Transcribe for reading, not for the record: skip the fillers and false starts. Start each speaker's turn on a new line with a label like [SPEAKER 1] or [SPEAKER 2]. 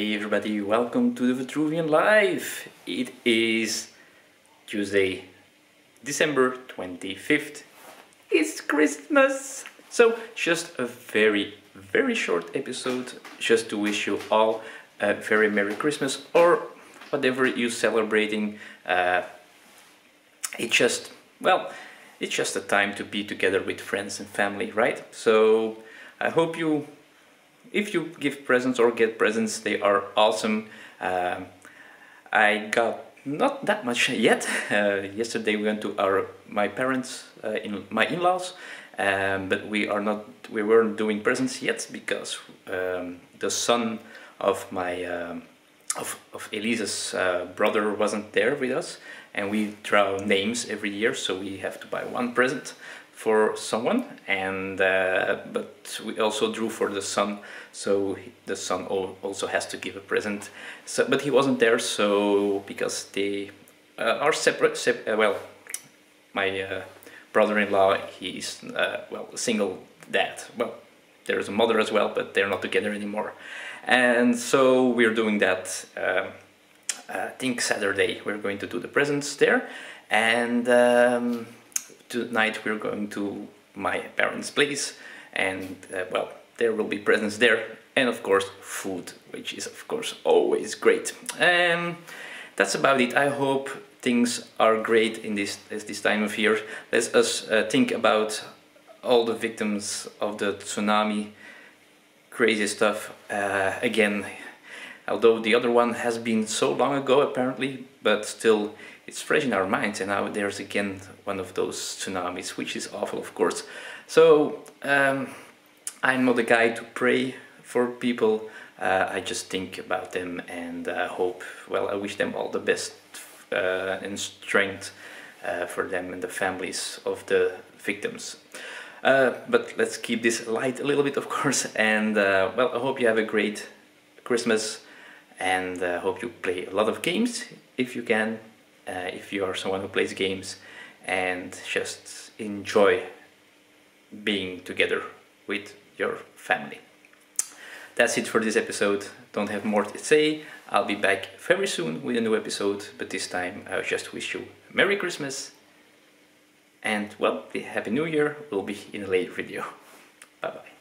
[SPEAKER 1] Hey everybody, welcome to the Vitruvian Live. It is Tuesday, December 25th. It's Christmas! So, just a very short episode just to wish you all a very Merry Christmas or whatever you're celebrating. It's just a time to be together with friends and family, right? So, I hope if you give presents or get presents, they are awesome. I got not that much yet. Yesterday we went to my parents, my in-laws, but we weren't doing presents yet because the son of my of Elise's brother wasn't there with us, and we draw names every year, so we have to buy one present for someone, and but we also drew for the son, so the son also has to give a present. So, but he wasn't there, so because they are separate. My brother-in-law, he's a single dad. Well, there's a mother as well, but they're not together anymore, and so we're doing that. I think Saturday we're going to do the presents there, and tonight we're going to my parents' place, and there will be presents there, and of course food, which is of course always great. And that's about it. I hope things are great in this time of year. Let us think about all the victims of the tsunami. Crazy stuff. Again, although the other one has been so long ago apparently, but still it's fresh in our minds, and now there's again one of those tsunamis, which is awful, of course. So I'm not the guy to pray for people. I just think about them and I wish them all the best and strength for them and the families of the victims. But let's keep this light a little bit, of course, and I hope you have a great Christmas, and hope you play a lot of games if you can. If you are someone who plays games, and just enjoy being together with your family. That's it for this episode. Don't have more to say. I'll be back very soon with a new episode, but this time I just wish you Merry Christmas, and the Happy New Year will be in a later video. Bye bye.